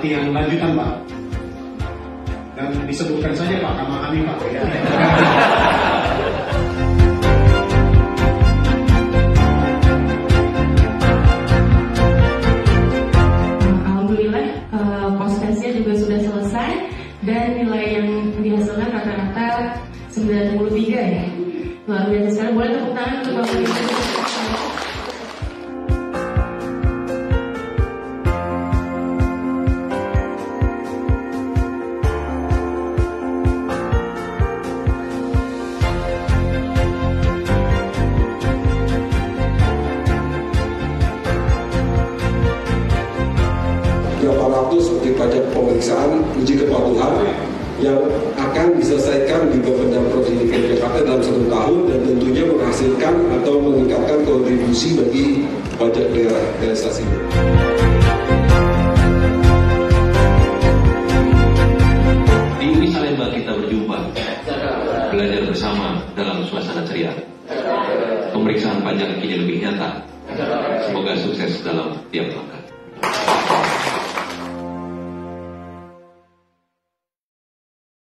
seperti yang lanjutan Pak. Dan disebutkan saja Pak nama kami Pak. Alhamdulillah post-testnya juga sudah selesai dan nilai yang dihasilkan rata-rata 93 ya. Luar biasa sekali. Boleh tepuk tangan untuk Bapak Ibu. Beberapa waktu seperti pada pemeriksaan uji kepatuhan yang akan diselesaikan di Pemprov DKI Jakarta dalam 1 tahun dan tentunya menghasilkan atau meningkatkan kontribusi bagi pajak realisasi. Di Uni Salemba kita berjumpa, belajar bersama dalam suasana ceria. Pemeriksaan pajak kini lebih nyata. Semoga sukses dalam tiap langkah.